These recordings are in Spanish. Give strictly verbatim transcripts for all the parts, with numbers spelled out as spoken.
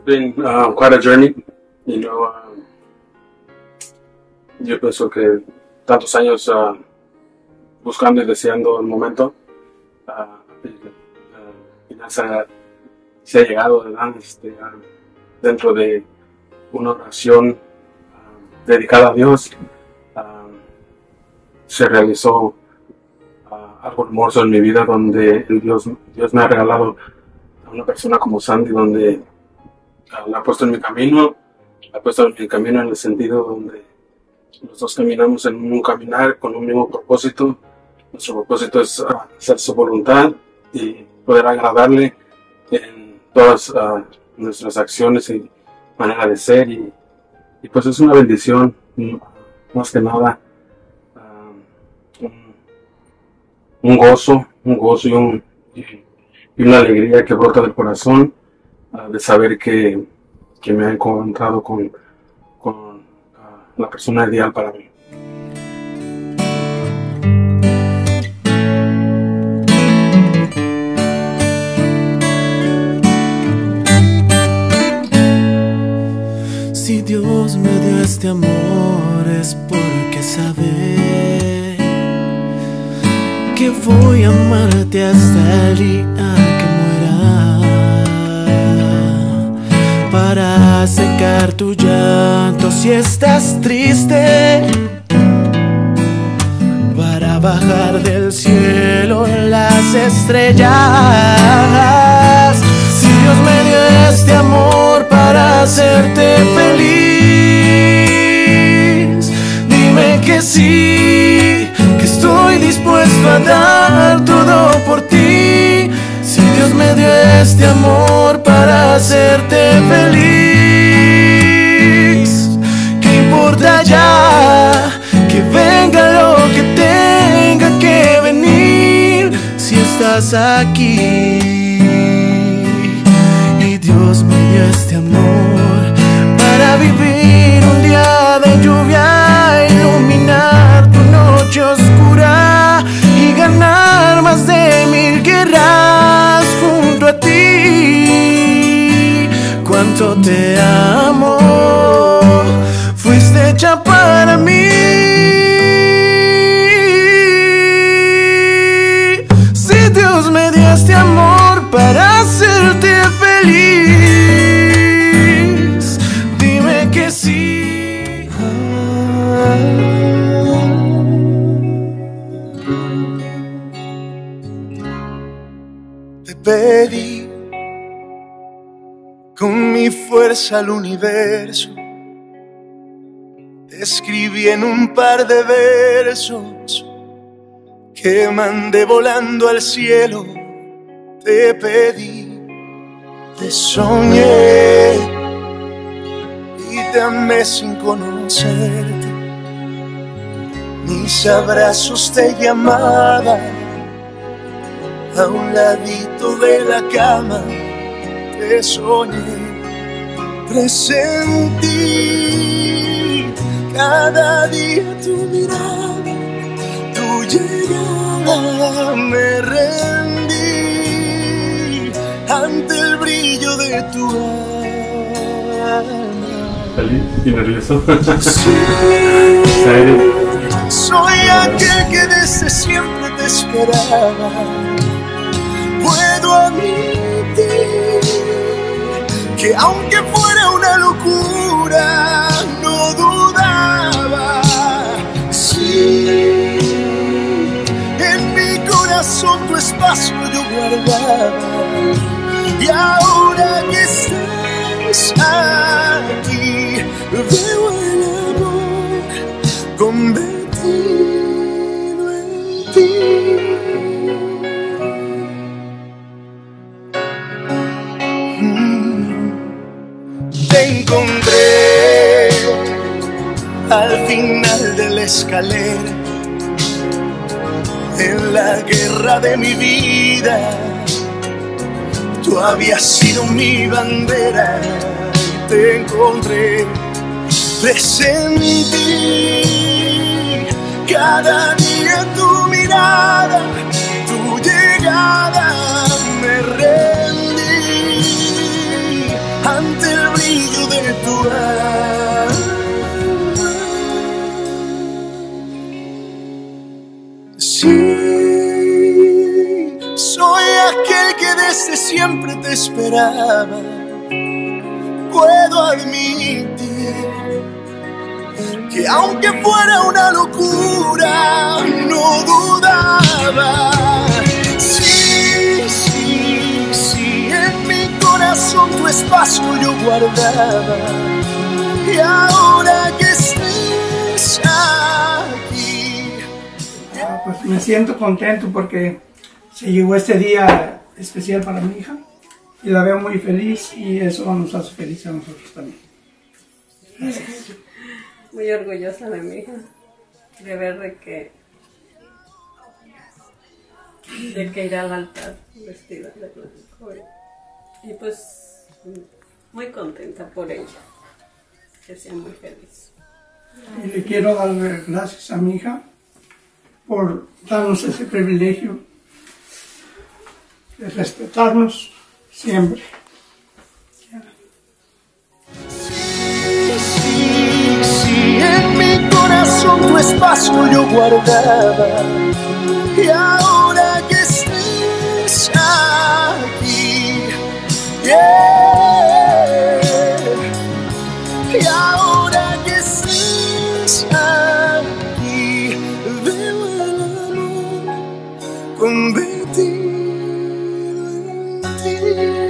been uh, quite a journey, you know. Um, yo pienso que tantos años uh, buscando y deseando el momento, uh, uh, se, ha, se ha llegado, ¿verdad? Este, uh, dentro de una oración uh, dedicada a Dios, uh, se realizó uh, algo hermoso en mi vida, donde Dios, Dios me ha regalado a una persona como Sandy, donde uh, la ha puesto en mi camino, la ha puesto en mi camino en el sentido donde los dos caminamos en un caminar con un mismo propósito. Nuestro propósito es uh, hacer su voluntad y poder agradarle en todas uh, nuestras acciones y manera de ser, y, y pues es una bendición, más que nada uh, un, un gozo, un gozo y, un, y, y una alegría que brota del corazón uh, de saber que, que me ha encontrado con, con uh, la persona ideal para mí. Si Dios me dio este amor es porque sabe que voy a amarte hasta el día que muera, para secar tu llanto si estás triste, para bajar del cielo las estrellas. Si Dios me dio este amor para hacerte feliz, dime que sí, que estoy dispuesto a dar todo por ti. Si Dios me dio este amor para hacerte feliz, ¿qué importa ya? Que venga lo que tenga que venir. Si estás aquí, Dios me dio este amor para vivir un día de lluvia, iluminar tu noche oscura y ganar más de mil guerras junto a ti. Cuánto te amo, fuiste hecha para mí. Si Dios me dio este amor para hacerte feliz, dime que sí. Te pedí con mi fuerza al universo, te escribí en un par de versos que mandé volando al cielo. Te pedí, te soñé y te amé sin conocerte. Mis abrazos te llamaban a un ladito de la cama. Te soñé, presentí cada día tu mirada, tu llegada. Me rendí ante el brillo de tu alma. ¿Feliz y nervioso? Sí, soy aquel que desde siempre te esperaba. Puedo admitir que aunque fuera una locura, no dudaba. Sí, en mi corazón tu espacio yo guardaba. Y ahora que estás aquí, veo el amor convertido en ti. Mm. Te encontré al final de la escalera, en la guerra de mi vida. Tú habías sido mi bandera y te encontré, presentí cada día tu mirada, tu llegada. Me rendí ante el esperaba. Puedo admitir que aunque fuera una locura, no dudaba. Sí, sí, sí, en mi corazón tu espacio yo guardaba. Y ahora que estés aquí, ah, pues me siento contento porque se llegó este día especial para mi hija y la veo muy feliz y eso nos hace feliz a nosotros también. Gracias. Muy orgullosa de mi hija, de ver de que, de que irá al altar vestida de blanco. Y pues muy contenta por ella, que sea muy feliz. Y le quiero dar gracias a mi hija por darnos ese privilegio de respetarnos siempre. sí, sí, en mi corazón tu espacio yo guardaba. Y ahora que estés aquí, yeah. Y ahora que estés aquí, veo el amor convertido en ti.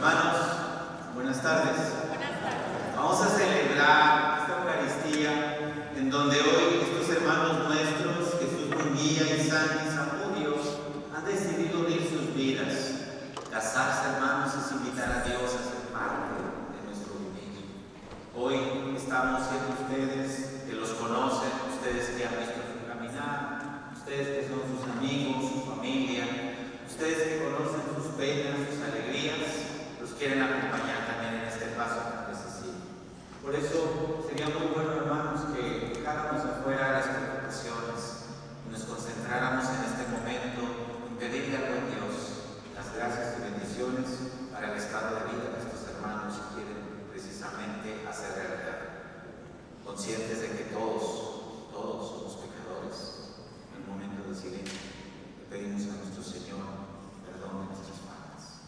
Hermanos, buenas tardes. Vamos a celebrar esta Eucaristía en donde hoy estos hermanos nuestros, Jesús Munguía y Santi Zamudio, han decidido unir sus vidas. Casarse, hermanos, es invitar a Dios a ser parte de nuestro vivir. Hoy estamos siendo ustedes que los conocen, ustedes que han visto su caminar, ustedes que son sus amigos, su familia, ustedes que conocen sus penas, sus alegrías, los quieren acompañar también en este paso tan decisivo. Por eso sería muy bueno, hermanos, que dejáramos afuera las preocupaciones y nos concentráramos en este momento en pedirle al buen Dios las gracias y bendiciones para el estado de vida que estos hermanos quieren precisamente hacer realidad. Conscientes de que todos, todos somos pecadores, en el momento del silencio le pedimos a nuestro Señor perdón de nuestras faltas.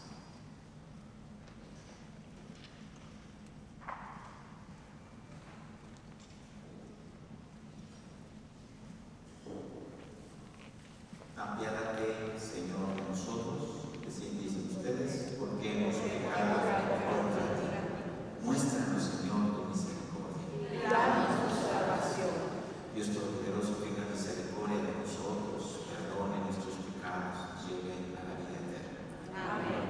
Apiádate, Señor, de nosotros, así dicen ustedes, porque hemos pecado contra ti. Muéstranos, Señor, tu misericordia. Danos tu salvación. Dios Todopoderoso, tenga misericordia de nosotros, perdone nuestros pecados, nos lleve a la vida eterna. Amén.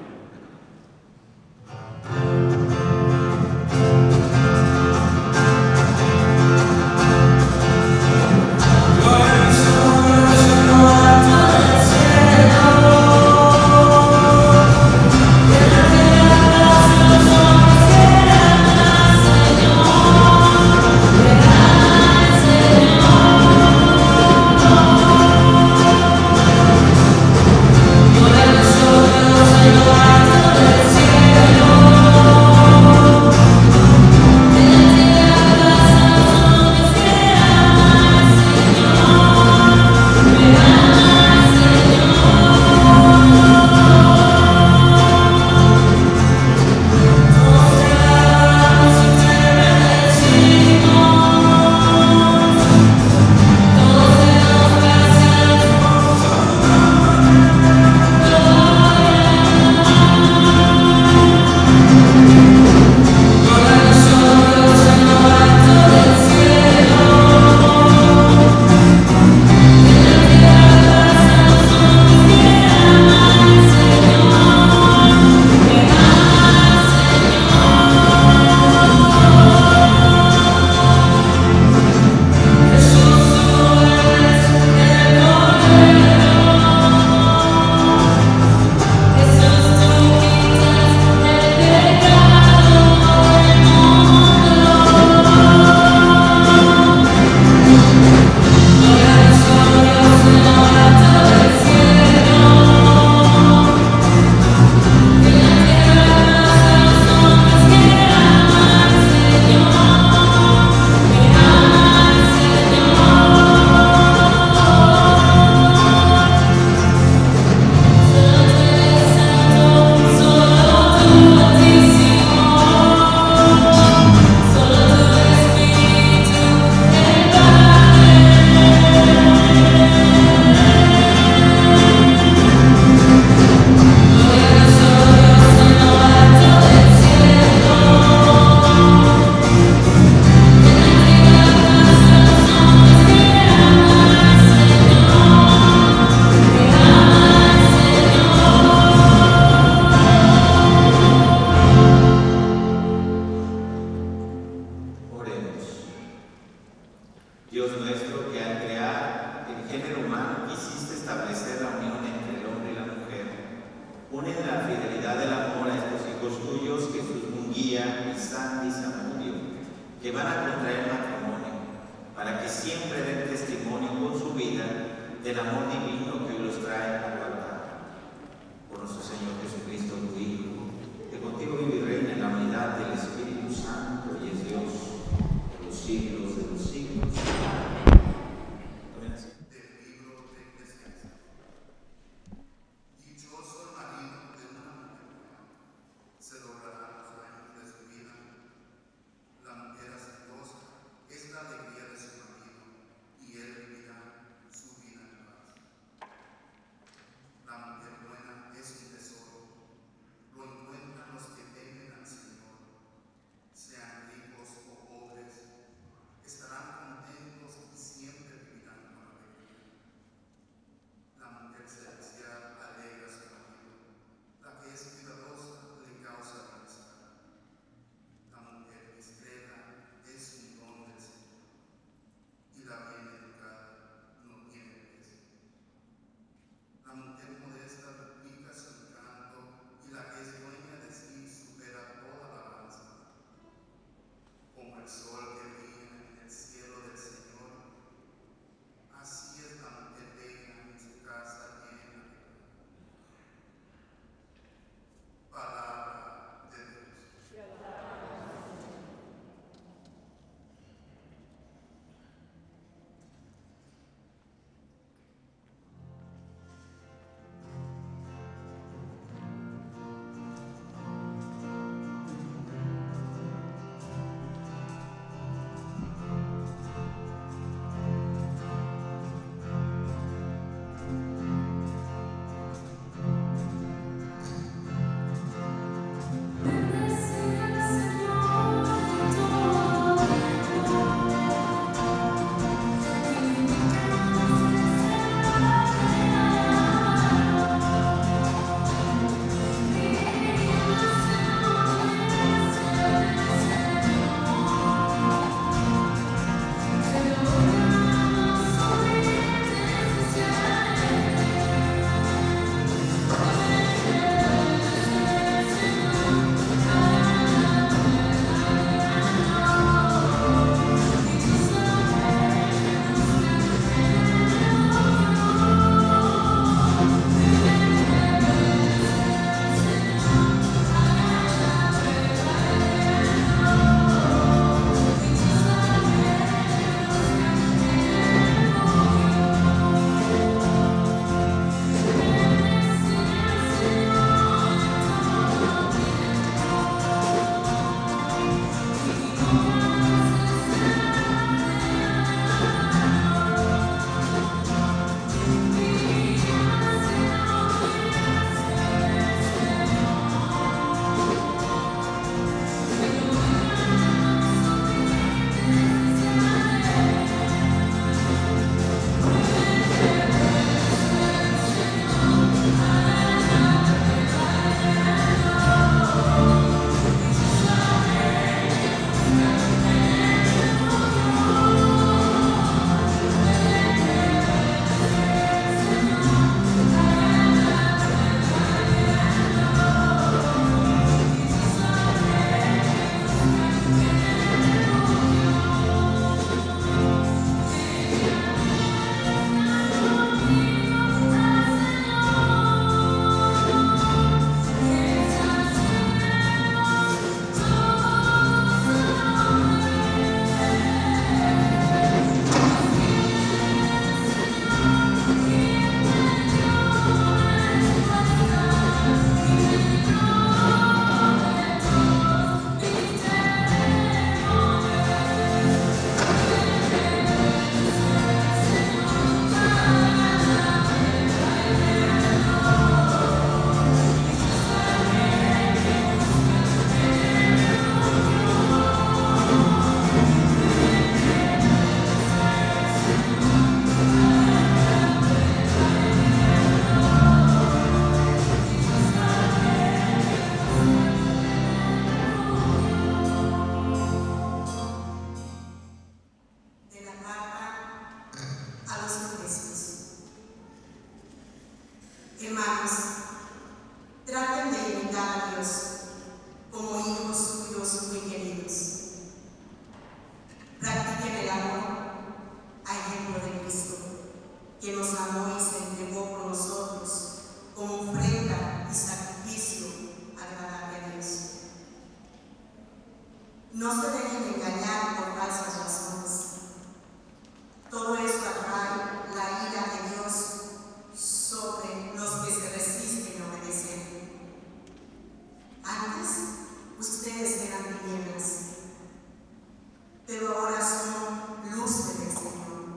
No se dejen engañar por falsas razones. Todo esto atrae la ira de Dios sobre los que se resisten a obedecer. Antes, ustedes eran tinieblas, pero ahora son luz del Señor.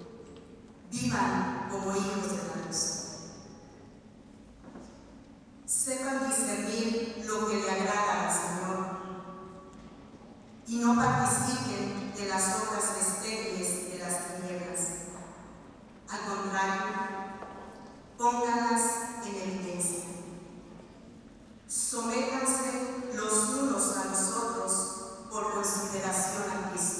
Vivan como hijos de la luz. Sepan discernir lo que le agrada al Señor y no participen de las obras estériles de las tinieblas. Al contrario, pónganlas en evidencia. Sométanse los unos a los otros por consideración a Cristo.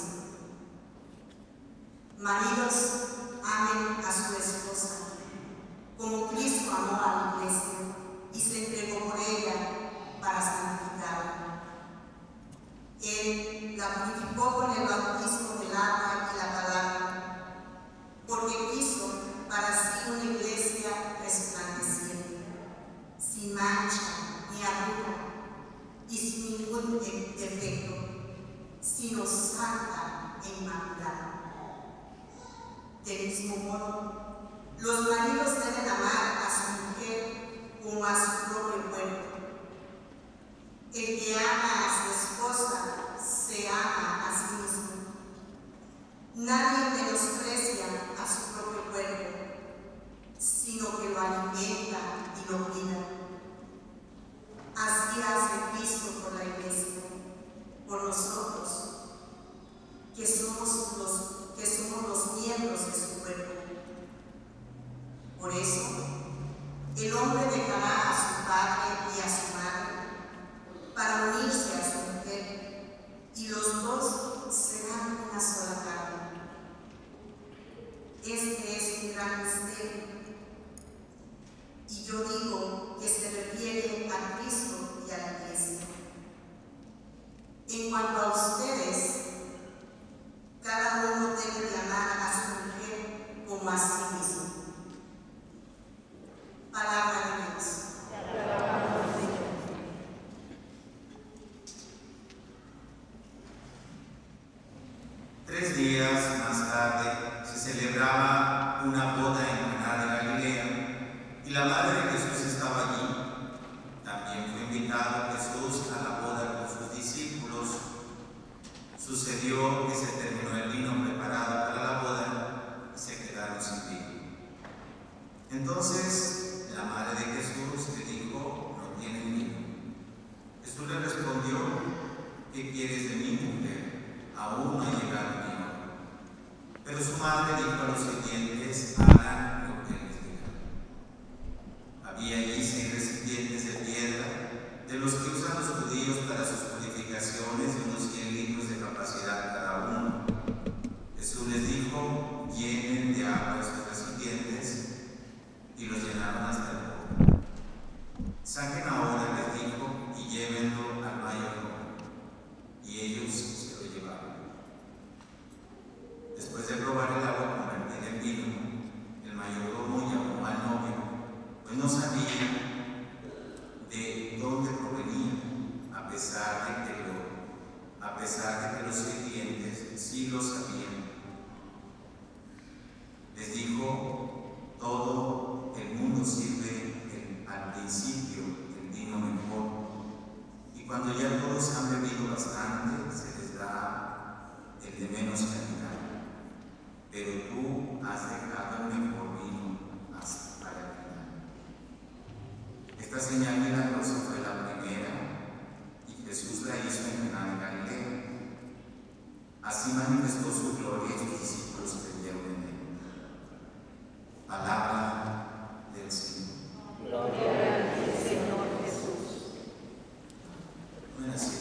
Maridos, amen a su esposa, como Cristo amó a la iglesia y se entregó por ella para santificarla. Él la purificó con el bautismo del agua y la palabra, porque quiso para sí una iglesia resplandeciente, sin mancha ni arruga y sin ningún defecto, sino santa e inmaculada. Del mismo modo, los maridos deben amar a su mujer como a su propio cuerpo. El que ama a su esposa se ama a sí mismo. Nadie menosprecia a su propio cuerpo, sino que lo alimenta y lo cuida. Así hace Cristo por la iglesia, por nosotros, que somos los, que somos los miembros de su cuerpo. Por eso, el hombre dejará a su padre y a su madre para unirse a su mujer, y los dos serán una sola carne. Este es un gran misterio, y yo digo que se refiere a Cristo y a la iglesia. En cuanto a ustedes, cada uno debe de amar a su mujer como a sí mismo. Palabra de Dios. Tres días más tarde se celebraba una boda en Caná de Galilea y la madre de Jesús estaba allí. También fue invitado Jesús a la boda con sus discípulos. Sucedió que se terminó el vino preparado para la boda y se quedaron sin vino. Entonces la madre de Jesús le dijo: no tienen vino. Jesús le respondió: ¿qué quieres de mí, mujer? Aún no ha llegado mi hora. Pero su madre dijo a los sirvientes: hagan lo que les diga. Había allí seis recipientes de piedra, de los que usan los judíos para sus purificaciones, de unos cien litros de capacidad cada uno. Jesús les dijo: llenen de agua esos recipientes, y los llenaron hasta el borde. Saquen ahora, les dijo, y llévenlo al mayordomo. Y ellos se lo llevaron. Después de probar el agua convertida en vino, el mayordomo llamó al novio, pues no sabía de dónde provenía, a pesar de que, lo, a pesar de que los sirvientes sí lo sabían. Les dijo: todo el mundo sirve el, al principio el vino mejor, y cuando ya todos han bebido bastante, se les da el de menos calidad. Pero tú has dejado el mejor vino hasta para el final. Esta señal milagrosa fue la primera, y Jesús la hizo en Caná de Galilea. Así manifestó su gloria y sus discípulos creyeron en él. Palabra del Señor. Gloria a ti, Señor Jesús. Buenas noches.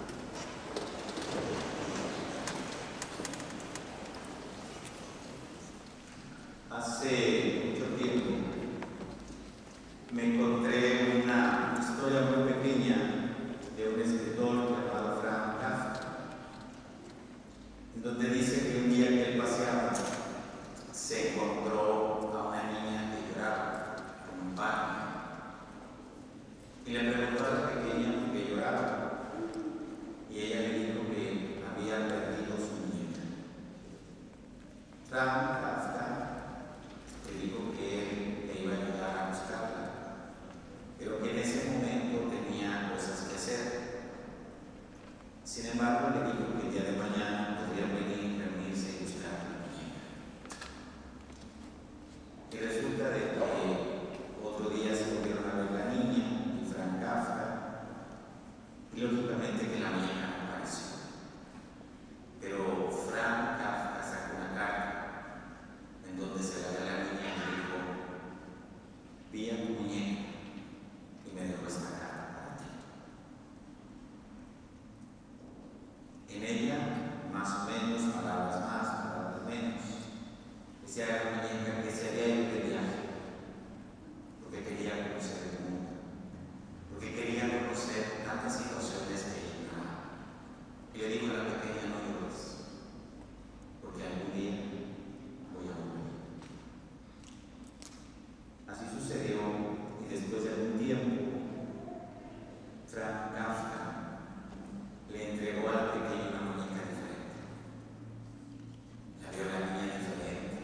Hace mucho tiempo me encontré una historia muy pequeña de un escritor llamado Frank Kafka, en donde dice que un día que él pasaba Sin embargo, le dijo que el día de mañana podría venir, reunirse y buscar la muñeca. Y resulta de que otro día se volvieron a ver la niña y Frank Kafka, y lógicamente que la muñeca no apareció. Pero Frank Kafka sacó una carta en donde se la ve a la niña y le dijo: vi a tu muñeca y me dejó esta carta para ti. En ella, más o menos, palabras más, palabras menos, decía a la muñeca que se había ido de viaje porque quería conocer el mundo, porque quería conocer tantas situaciones que ignoraba. Y le dijo a la pequeña: no llores, porque algún día voy a morir. Así sucedió, y después de algún tiempo, Frank Kafka le entregó a la pequeña una muñeca diferente. La vio la niña diferente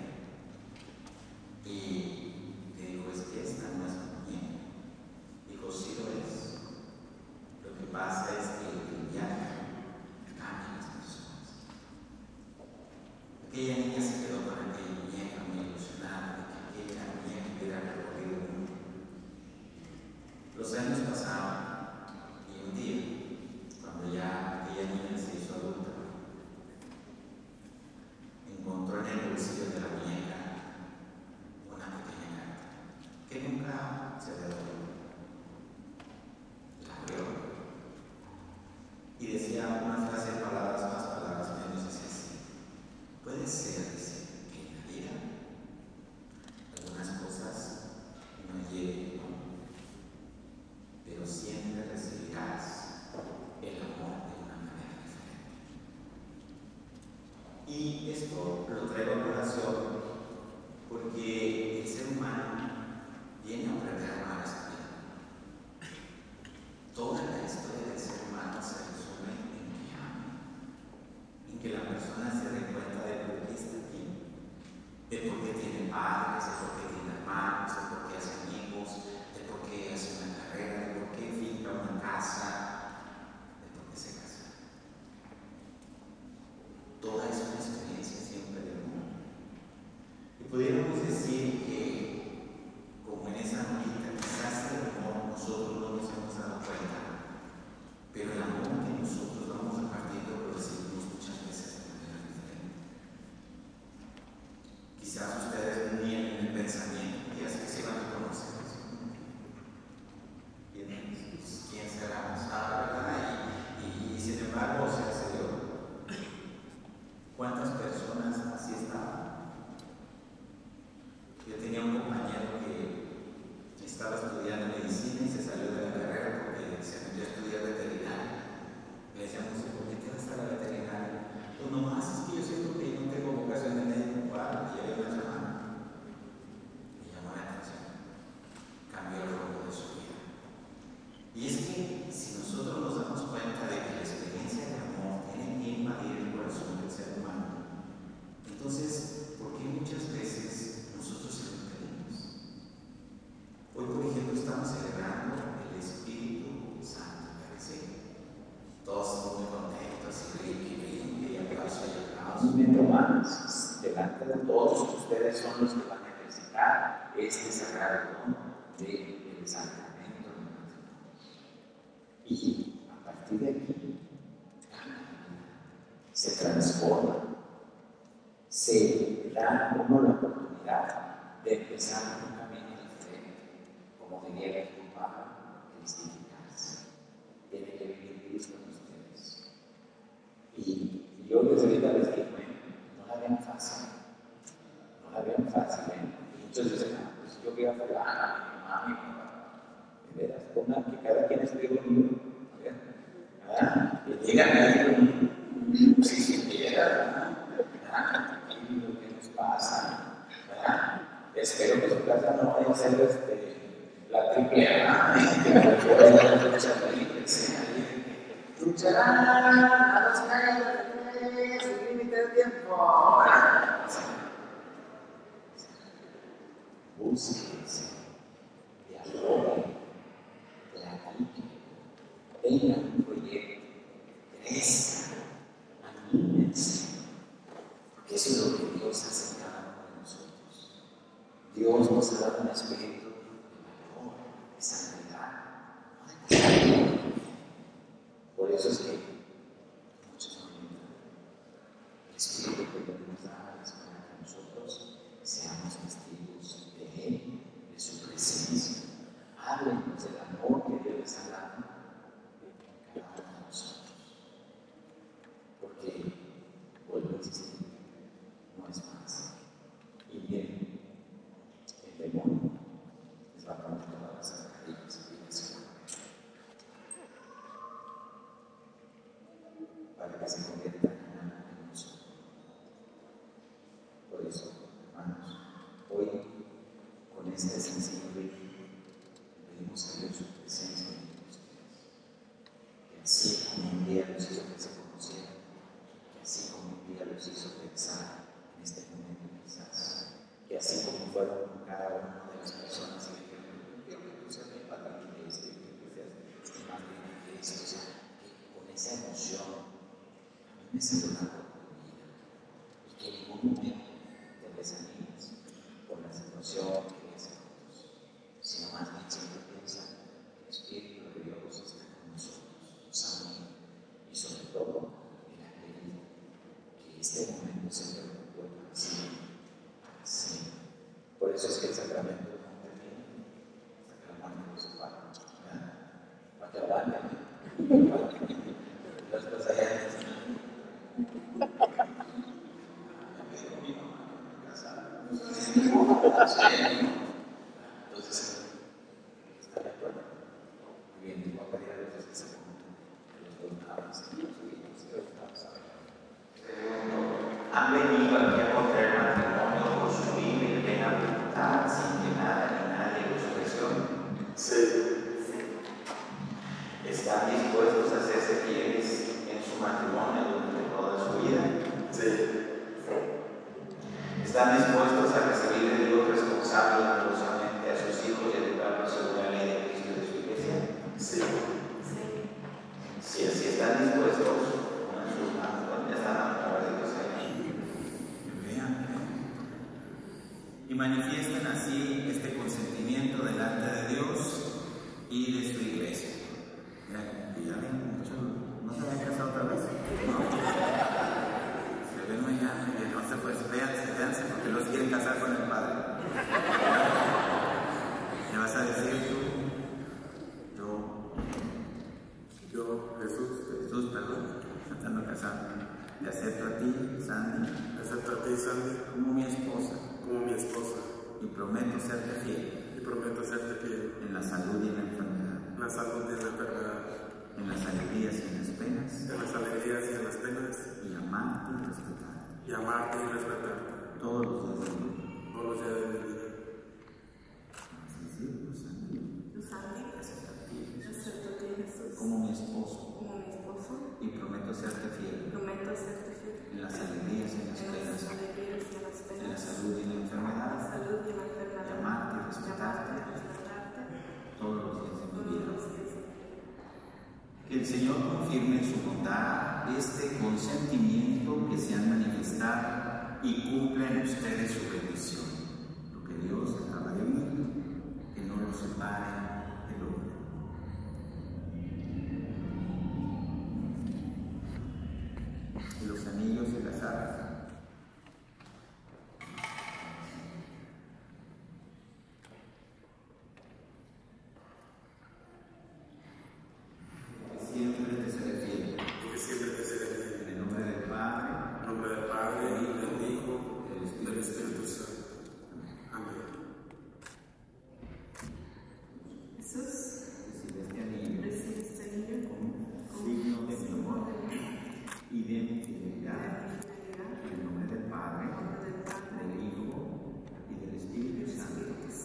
y le dijo: es que esta no es mi muñeca. Dijo: sí lo es. Lo que pasa es que el viaje cambia a las personas. Aquella niña se quedó con aquella muñeca muy ilusionada de que aquella muñeca hubiera recorrido el mundo. Los años pasaban y un día, cuando ya aquella niña se hizo adulta, encontró en el bolsillo de la muñeca una pequeña carta que nunca se había dado. La abrió y decía una frase, palabras más, palabras menos, decía así: puede ser, dice, que en la vida algunas cosas no lleguen, ¿no? Pero siempre recibirás el amor de una manera diferente. Y esto lo traigo a colación porque el ser humano viene a aprender a amar a esta vida. Toda la historia del ser humano se resume en que ame, en que la persona se dé cuenta de por qué está aquí, de por qué tiene padres, de por qué tiene hermanos, de por qué hace amigos, de por qué hace una carrera, de por qué finca una casa, de por qué se casa. Toda es una experiencia siempre del mundo. Y pudiéramos decir que, como en esa notita, quizás el amor nosotros no nos hemos dado cuenta, pero el amor que nosotros vamos repartiendo lo recibimos muchas veces de manera diferente. Quizás ustedes ni en el pensamiento, y es que se van a conocer. ¿Quién será? Ah, ¿verdad? Y, y, y sin embargo, se hace Dios. ¿Cuántas personas así estaban? Yo tenía un compañero que estaba estudiando medicina y se salió de la carrera porque se metió a estudiar veterinaria. Le decíamos: ¿por qué te vas a la veterinaria? Pues nomás es que yo siento que no tengo vocación de médico. Para, y había una semana. Me llamó la atención. Cambió el rumbo de su vida. Y es que si nosotros nos damos cuenta de que la experiencia de amor tiene que invadir el corazón del ser humano, entonces, ¿por qué muchas veces nosotros se lo pedimos? Hoy, por ejemplo, estamos celebrando el Espíritu Santo, ¿sí? Todos estamos muy contentos y brinque, brinque, y aplauso y aplauso. Mientras más, delante de todos ustedes son los que van a ejercitar este sagrado don del sacramento del matrimonio. Y a partir de aquí, se transforma, se da a uno la oportunidad de empezar un camino diferente, como diría el Papa, cristificarse. Tiene que vivir Cristo en ustedes. Y yo desde ahorita les digo, no la vean fácil, no la vean fácil. ¿eh? Muchos dicen: ah, pues yo voy a fulana, mi mamá, mi papá. De veras, pongan que cada quien escribe un libro. ¿Verdad? Y díganme ahí, si sintiera, ¿verdad? Y lo que nos pasa, ¿verdad? Espero que su casa no vaya a ser este, la triple A, que me recuerden las luchas libres. Lucharán a los caídos de tres, sin límite de tiempo. Búsquense, dialoguen, platiquen, tengan un proyecto, crezcan. eso es que muchos no entienden. El Espíritu que Dios nos da es para que nosotros seamos testigos de Él, de su presencia. Háblenos del amor que Dios les ha dado en cada uno de nosotros. Porque, vuelvo a insistir, no es más. Y bien, el demonio les va a poner todas las zapatillas y las para que se conviertan en algo en nosotros. Por eso, hermanos, hoy, con este sencillo rito, pedimos a Dios su presencia en ustedes. Que así como un día los hizo que se conocieran, que así como un día los hizo pensar en este momento quizás, que así como fueron con cada una de las personas que dijeron, quiero que tú seas mi padrino de este, quiero que seas mi madrina de esto, o sea, que con esa emoción a mí me salió una oportunidad y que en ningún momento te desanimes por la situación que es en otros, sino más bien siempre piensa que el Espíritu de Dios está con nosotros, nos ama y sobre todo Él ha querido que este momento se perpetúe para siempre, para siempre. Por eso es que el sacramento no termina hasta que la muerte lo separe, ¿verdad? Para que aguante, las cosas allá en el entonces, ¿está de acuerdo? Muy bien, les voy a pedir a Dios que se pongan los dos lados y los oídos y los lados. Han venido aquí a contraer matrimonio por su libre y plena voluntad, sin que nada ni nadie los presione. Sí. ¿Están dispuestos a hacerse fieles en su matrimonio durante toda su vida? Sí. ¿Están dispuestos a recibir de Dios responsable amorosamente a sus hijos y educarlos según la ley de Cristo y de su iglesia? Sí. Sí. Si así están dispuestos, pongan sus manos, ya están amarraditos ahí. Vean. Y manifiesten así este consentimiento delante de Dios y de su iglesia. Mira, que ya ven, muchos no se habían casado otra vez. Se ven mañana y entonces pues véanse, véanse porque los quieren casar con el Padre. ¿Qué vas a decir tú? Yo, yo, Jesús, Jesús, perdón, estando casado. Te acepto a ti, Sandy. Te acepto a ti, Sandy, como mi esposa. Como mi esposa. Y prometo serte fiel. Y prometo serte fiel. En la salud y en la enfermedad. En la salud y en la enfermedad. En las alegrías y en las penas. En las alegrías y en las penas. Y amarte y respetarte. Y amarte y respetarte. Todos los días de mi vida. Todos los días de mi vida. Vamos a decirlo, Sandy. Sandy. Acepto a ti, Jesús. Como mi esposo. Como mi esposo. Y prometo serte fiel. Prometo serte fiel. En las alegrías y en las penas. En las alegrías y en las penas. En la salud y en la enfermedad. En la salud y en la enfermedad. Y amarte y respetarte. Todos los días de mi vida. Que el Señor confirme en su bondad este consentimiento que se han manifestado y cumpla en ustedes su bendición. Lo que Dios acaba de unir, que no lo separe del hombre. Y los anillos de las arras. Siempre te seré fiel. Porque siempre te seré fiel. En el nombre del Padre, en el nombre del Padre, y del Hijo, y del Espíritu Santo. Amén. Jesús, recibe este anillo. Recibe este anillo como signo de mi amor y de mi fidelidad. En el nombre del Padre, del Hijo y del Espíritu Santo.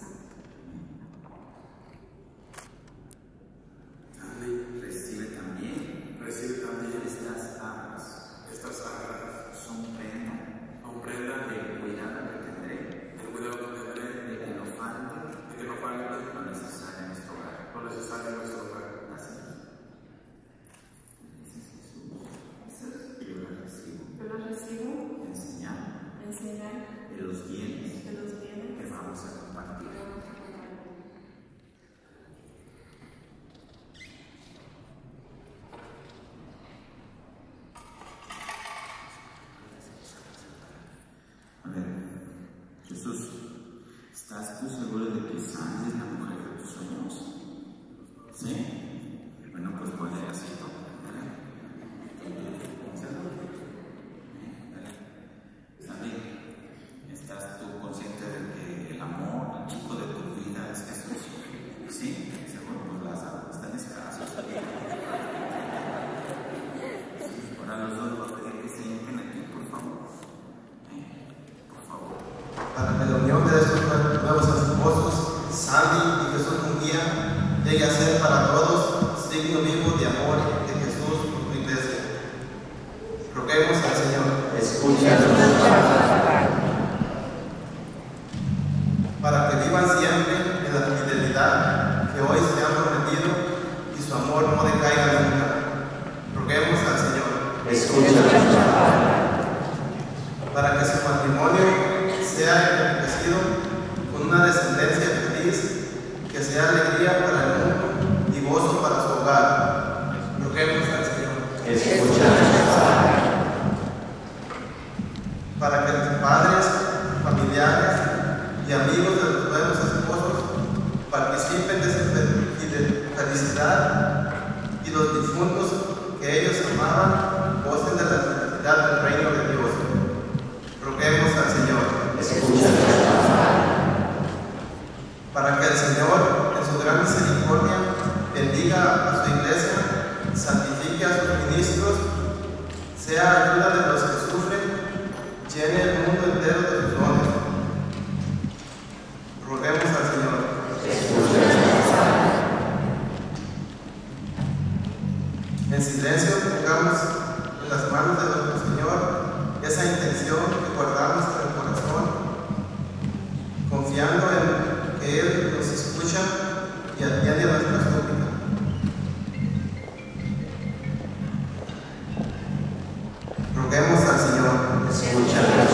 Recibe también, recibe también estas arras. Estas arras son prenda, son prenda del cuidado que tendré, del cuidado que tendré, de que no falte, de que no falte lo necesario en nuestro hogar, lo necesario en nuestro hogar. Gracias. Jesús, yo las recibo, yo las recibo, enseñar, enseñar de los bienes, de los bienes que vamos a compartir. ¿Estás tú seguro de que Sandy es la mujer de tus sueños? ¿Sí? Bueno, pues ponle así. Sandy, ¿estás tú consciente de que el amor, el chico de tu vida es Jesús? ¿Sí? Seguro, pues las aguas están escasas. Ahora los dos voy a pedir que se sienten aquí, por favor. Por favor. Para que la unión de estos nuevos esposos, Sandy y Jesús Munguía, llegue a ser para todos signo vivo de amor de Jesús por su iglesia. Roguemos al Señor. Escúchanos. Para que vivan siempre en la fidelidad que hoy se han prometido y su amor no decaiga nunca. Roguemos al Señor. Escúchanos. Para que su matrimonio sea enriquecido con una descendencia feliz, que sea alegría para el mundo y gozo para su hogar. Roguemos al Señor. Escúchanos. Para que los padres, familiares y amigos de los nuevos esposos participen de su felicidad y los difuntos que ellos amaban gocen de la felicidad del reino de Dios. Roguemos al Señor. Escúchanos. Para que el Señor, en su gran misericordia, bendiga a su iglesia, santifique a sus ministros, sea ayuda de los que sufren, llene el mundo entero de sus dones. Roguemos al Señor. En silencio pongamos en las manos de nuestro Señor esa intención que guardamos en el corazón, confiando en que Él nos escucha y atiende a nuestras súplicas. Roguemos al Señor. Escúchanos.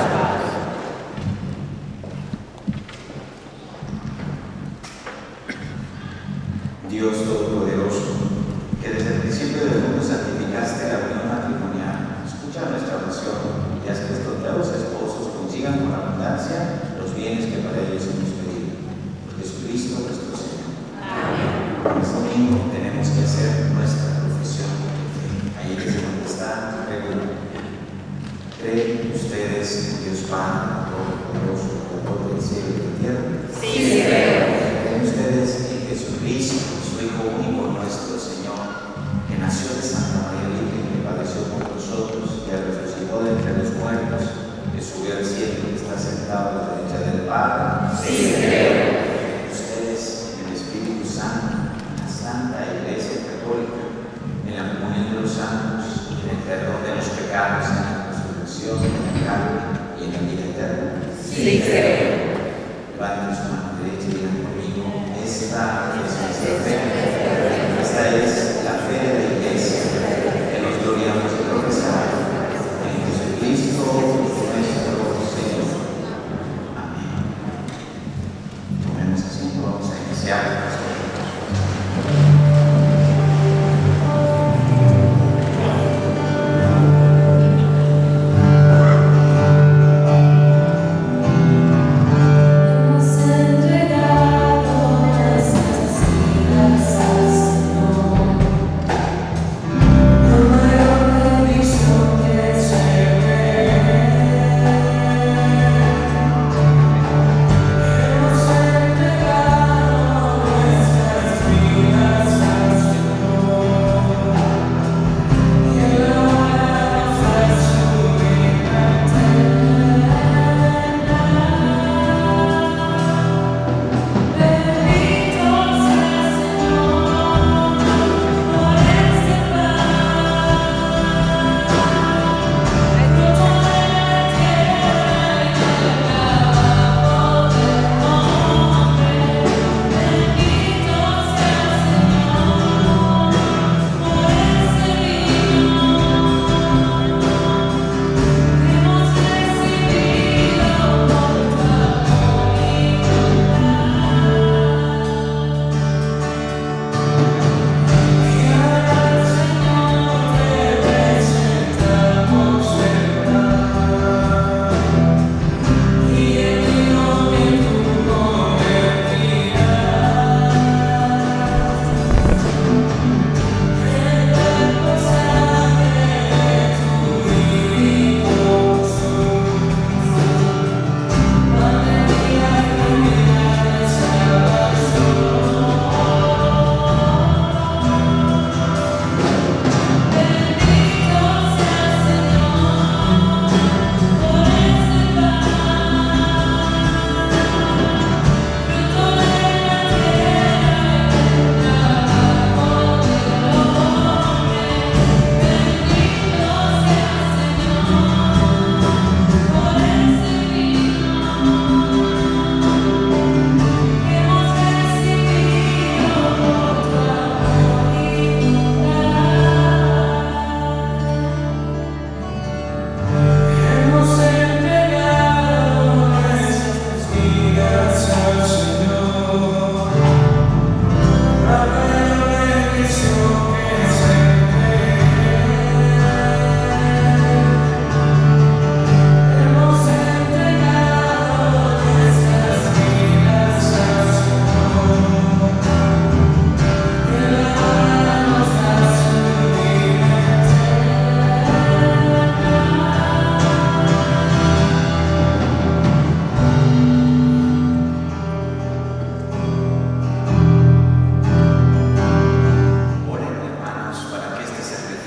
Dios Todopoderoso, que desde el principio del mundo santificaste la unión matrimonial, escucha nuestra oración y haz que estos nuevos esposos consigan con abundancia los bienes que para ellos hemos pedido. Por Jesucristo nuestro Señor. Amén. Este domingo tenemos que hacer nuestra profesión de fe. Ahí desde donde está, regular. ¿Creen ustedes en Dios Padre, Todopoderoso, Creador del cielo y de la tierra? Sí, creo. ¿Creen ustedes en Jesucristo, su Hijo único, nuestro Señor, que nació de Santa María Virgen, que padeció por nosotros, que resucitó de entre los muertos, que subió al cielo y está sentado a la derecha del Padre? Sí, creo. Ustedes en el Espíritu Santo, en la Santa Iglesia Católica, en la comunión de los santos, en el perdón de los pecados, en la resurrección, en la carne y en la vida eterna. Sí, creo. Levanten su mano derecha y digan conmigo: esta es nuestra fe. Esta es la fe de la Iglesia, que nos gloriamos de profesar en Jesucristo nuestro Señor. Amén. Tomemos asiento, vamos a iniciar. Hemos entregado nuestras vidas al Señor.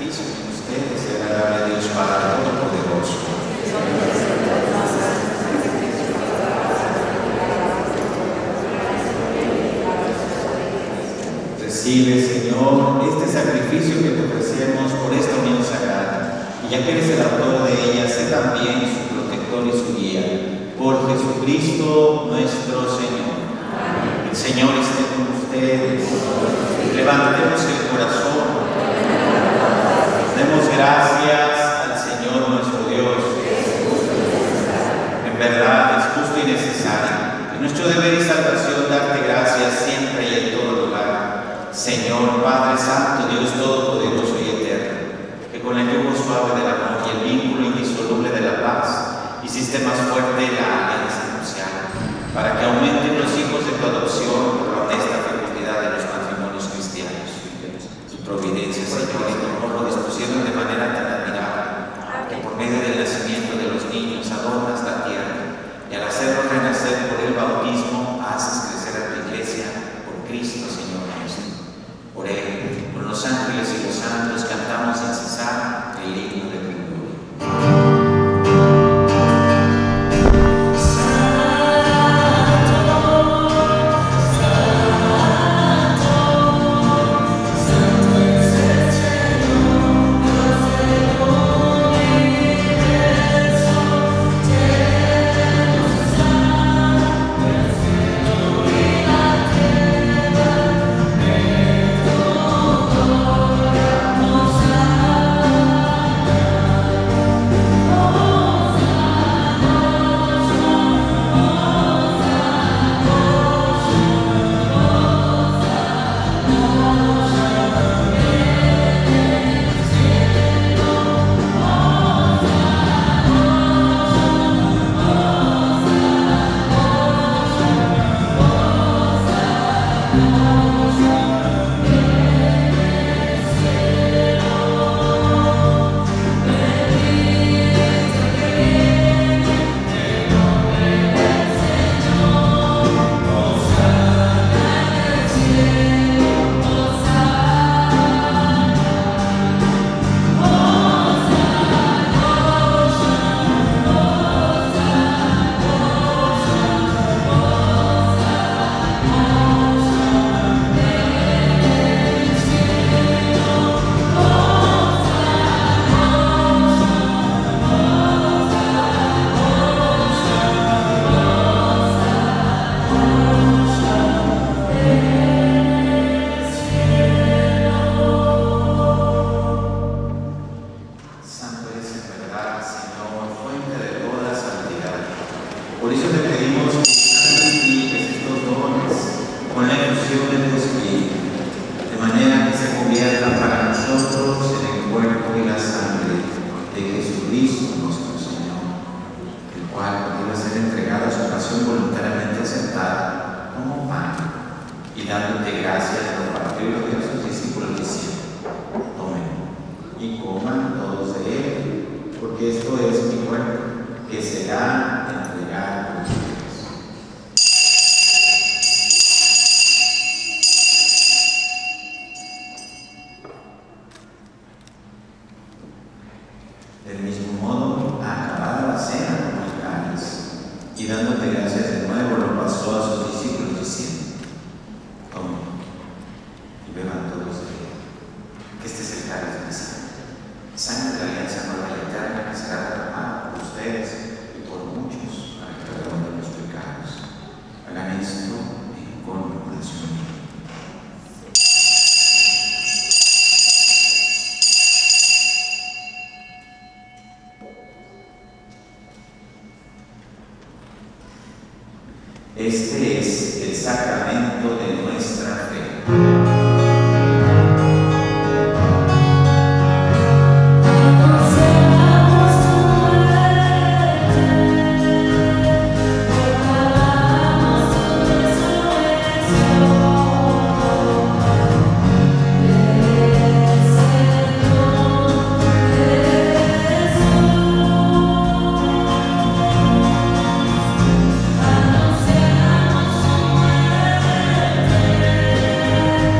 sacrificio de ustedes sea agradable a Dios Padre Todopoderoso. Recibe, Señor, este sacrificio que te ofrecemos por esta unión sagrada, y ya que eres el autor de ella, sé también su protector y su guía, por Jesucristo nuestro Señor. El Señor esté con ustedes. Levantemos el corazón. Demos gracias al Señor nuestro Dios. En verdad es justo y necesario, es nuestro deber y salvación darte gracias siempre y en todo lugar. Señor, Padre Santo, Dios Todopoderoso y Eterno, que con el yugo suave del amor y el vínculo indisoluble de la paz hiciste más fuerte la alianza nupcial, para que aumenten los hijos de tu adopción por la honesta fecundidad de los matrimonios cristianos. Tu providencia, Señor, y tu amor lo dispusieron de manera tan admirable, que por medio del nacimiento de los niños adornas la tierra, y al hacerlos renacer por el bautismo, haces crecer a tu iglesia por Cristo, Señor nuestro. Por él, con los ángeles y los santos, cantamos sin cesar el himno de tu gloria. Este es el sacramento de nuestra fe. Thank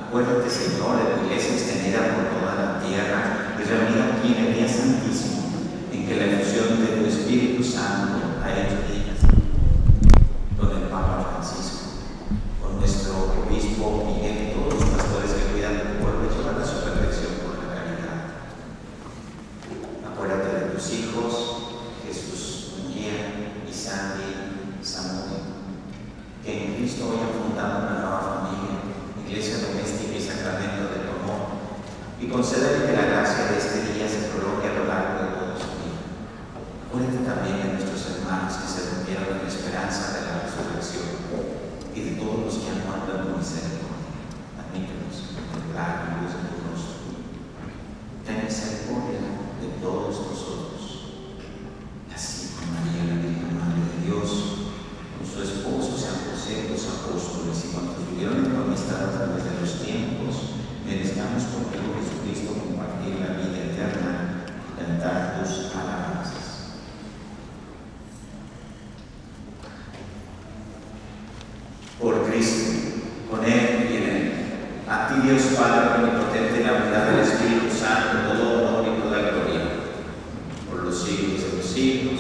Acuérdate, Señor, de tu iglesia extendida por toda la tierra y reunida aquí en el día santísimo, en que la efusión de tu Espíritu Santo ha hecho dignas con el Papa Francisco, con nuestro obispo Miguel y todos los pastores que cuidan de tu pueblo y llevan a su perfección por la caridad. Acuérdate de tus hijos, Jesús Munguía y Sandy Samudio, que en Cristo hoy han fundado una nueva familia, iglesia doméstica y sacramento del amor, y concédele que la gracia de este día se prolongue a lo largo de toda su vida. Acuérdate también de nuestros hermanos que se durmieron en la esperanza de la resurrección y de todos los que han muerto en tu misericordia. Admítenos a contemplar la luz de tu rostro. Ten misericordia de todos nosotros. Así con María, la Virgen Madre de Dios, con su esposo San José, los apóstoles y cuantos vivieron en tu amistad a través de los tiempos, merezcamos por tu Jesucristo compartir la vida eterna y cantar tus alabanzas. Por Cristo, con Él y en Él, a ti Dios Padre omnipotente, en la unidad del Espíritu Santo, todo honor y toda gloria, por los siglos de los siglos.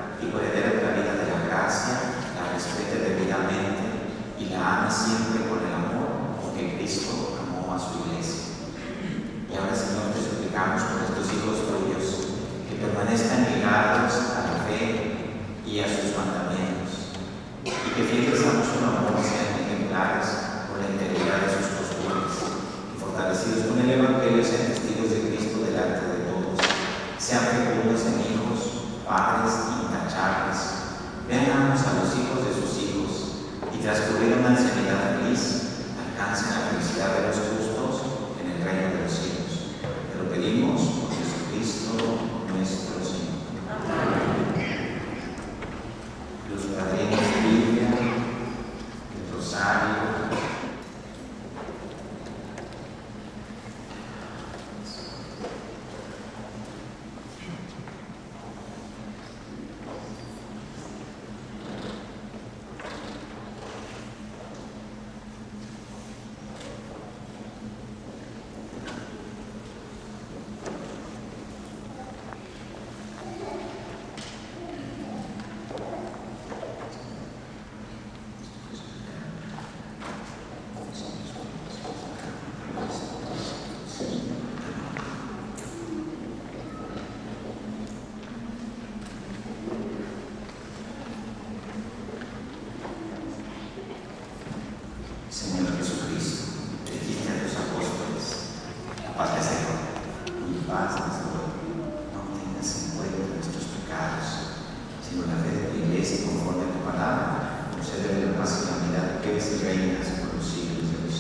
Siempre con el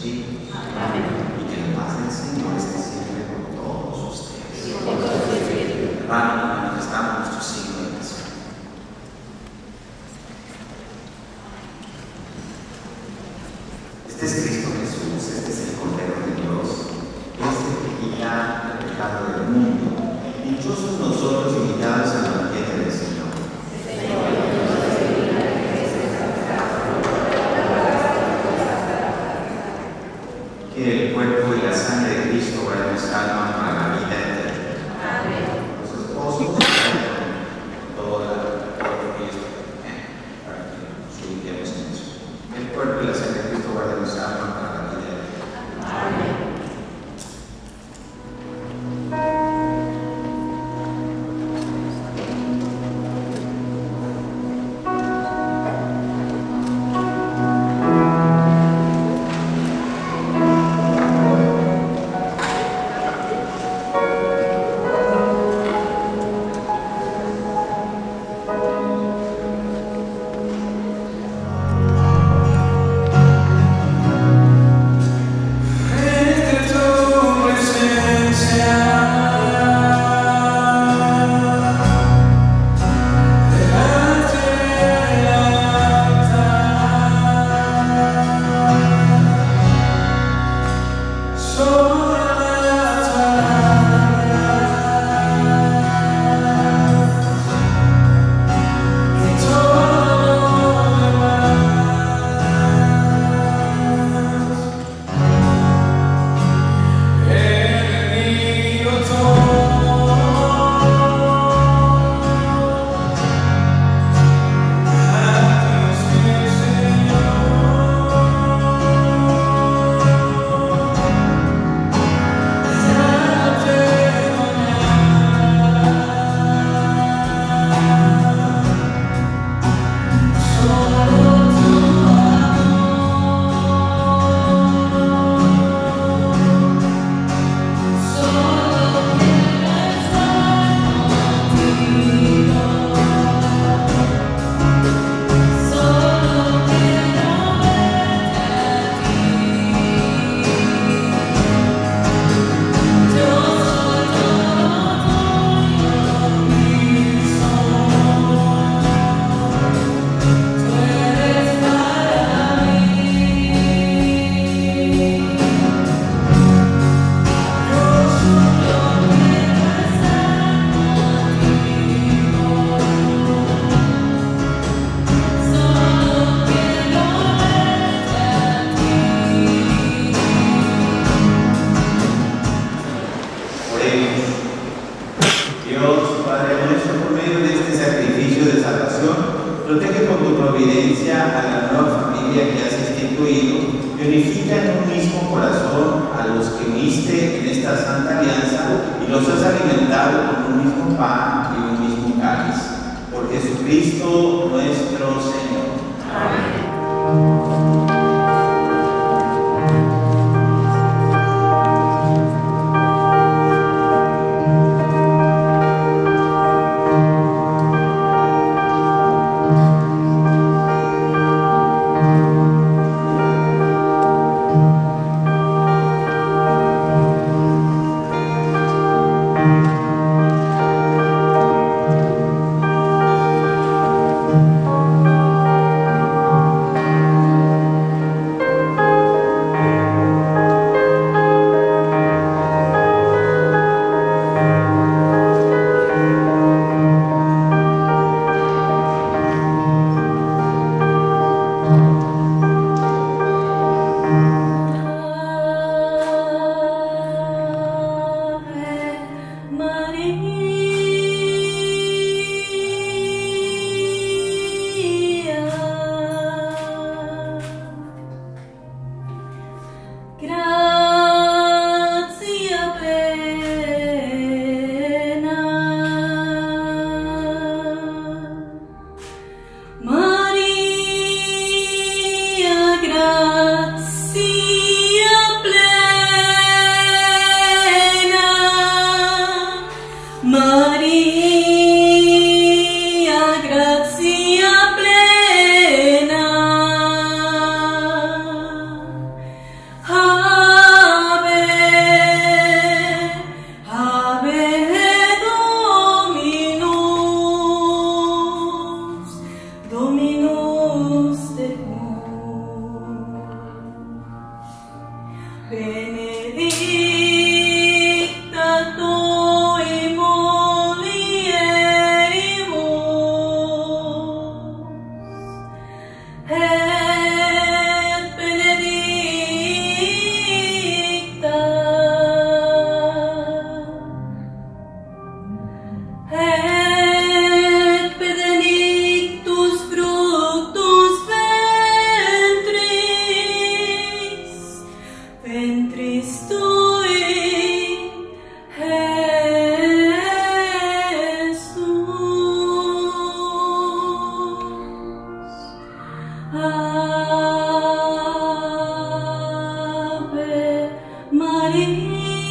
hijos. Y que la paz del Señor esté siempre con todos ustedes. Hermanos, manifestamos nuestro signo de oración. Este es Cristo Jesús, este es el Cordero de Dios, este que quita el pecado del mundo. Dichosos nosotros invitados al banquete del Señor. Que el cuerpo y la sangre de Cristo guarden nuestra alma para la vida eterna. Los esposos toda la Cristo, para que nos ubiquemos en eso. Que el cuerpo y la sangre de Cristo guarden nuestra alma para la vida eterna. Amén. Protege con tu providencia a la nueva familia que has instituido y unifica en un mismo corazón a los que uniste en esta santa alianza y los has alimentado con un mismo pan y un mismo cáliz. Por Jesucristo nuestro Señor. Amén. benedicta tu in mulieribus, et benedicta et benedictus fructus ventris, ventris tui, Jesus. Ave Maria.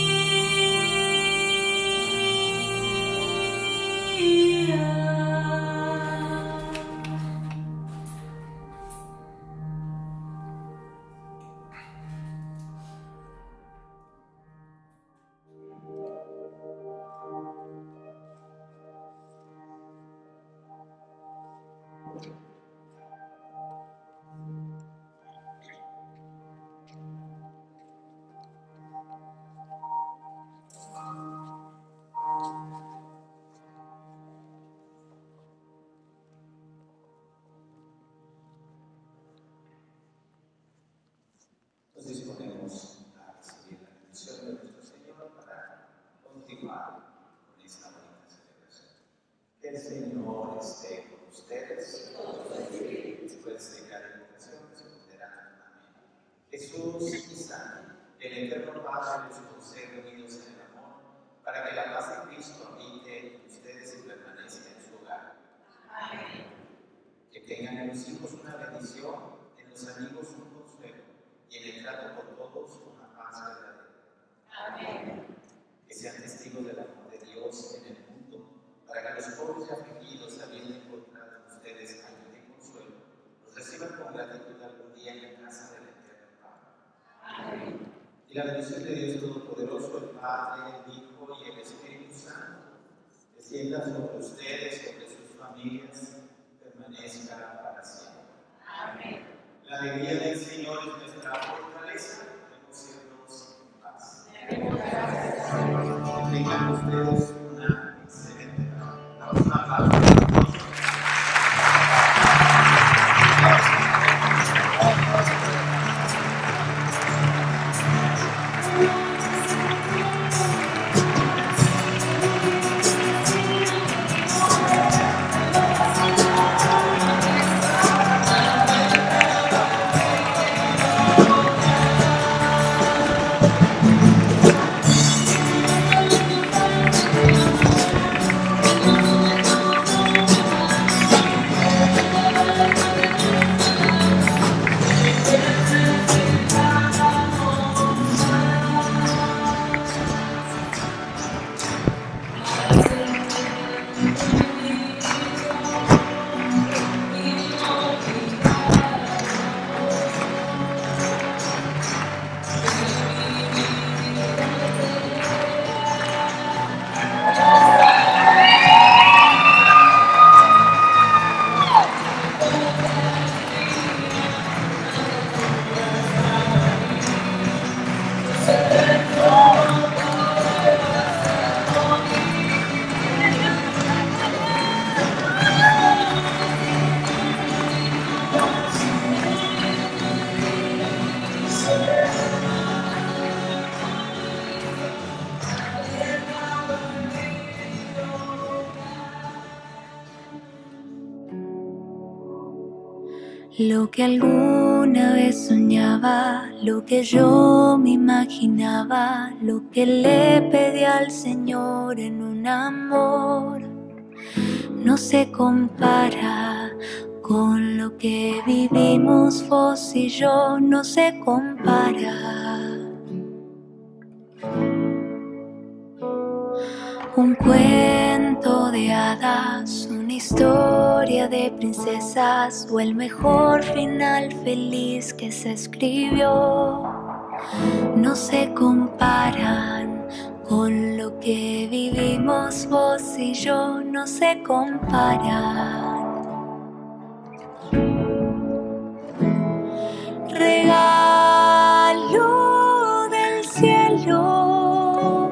Nos disponemos a recibir la bendición de nuestro Señor para continuar con esta bonita celebración. Que el Señor esté con ustedes. Después de cada invocación responderán amén. Jesús y San, el eterno Padre los concede unidos en el amor, para que la paz de Cristo habite en ustedes y permanezca en su hogar. Amén. Que tengan en los hijos una bendición, en los amigos un consuelo, y en el trato con todos una paz verdadera. Amén. Que sean testigos del amor de Dios en el mundo, para que los pobres y afligidos, habiendo encontrado en ustedes ayuda y consuelo, los reciban con gratitud algún día en la casa del eterno Padre. Amén. Y la bendición de Dios Todopoderoso, el Padre, el Hijo y el Espíritu Santo, descienda sobre ustedes, sobre sus familias, permanezca para siempre. Amén. La alegría del Señor es nuestra fortaleza, debemos irnos en paz. Tengan ustedes una excelente tarde. Damos una pausa. Lo que alguna vez soñaba, lo que yo me imaginaba, lo que le pedí al Señor en un amor, no se compara con lo que vivimos vos y yo, no se compara. Un cuento de hadas, una historia de princesas o el mejor final feliz que se escribió, no se comparan con lo que vivimos vos y yo, no se comparan. Regalo cielo,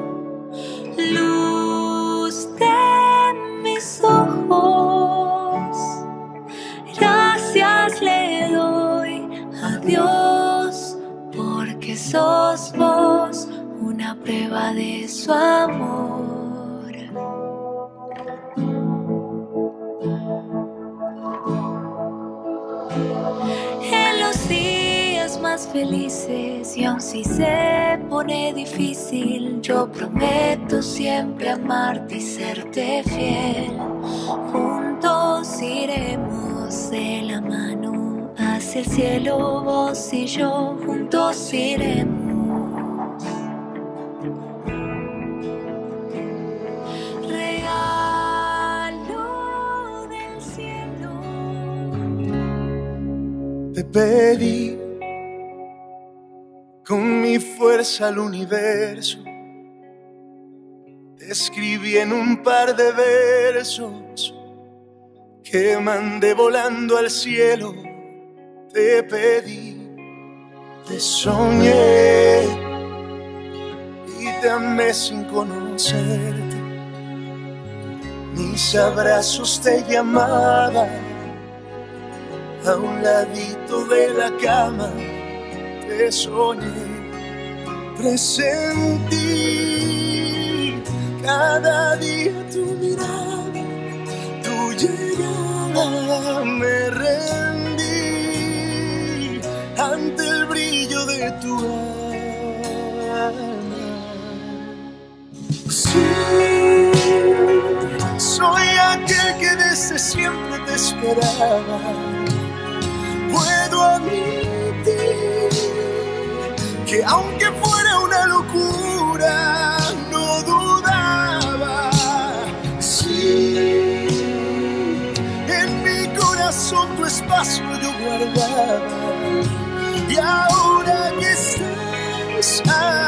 luz de mis ojos. Gracias le doy a Dios porque sos vos una prueba de su amor. En los días más felices y aun si se pone difícil, yo prometo siempre amarte y serte fiel. Juntos iremos de la mano hacia el cielo, vos y yo juntos iremos. Regalo del cielo. Te pedí con mi fuerza al universo, te escribí en un par de versos que mandé volando al cielo. Te pedí, te soñé y te amé sin conocerte. Mis abrazos te llamaban a un ladito de la cama. Te soñé, presentí cada día tu mirada, tu llegada. Me rendí ante el brillo de tu alma. Sí, soy aquel que desde siempre te esperaba. Puedo admitir que aunque fuera una locura, no dudaba. Sí, en mi corazón tu espacio yo guardaba. Y ahora que estás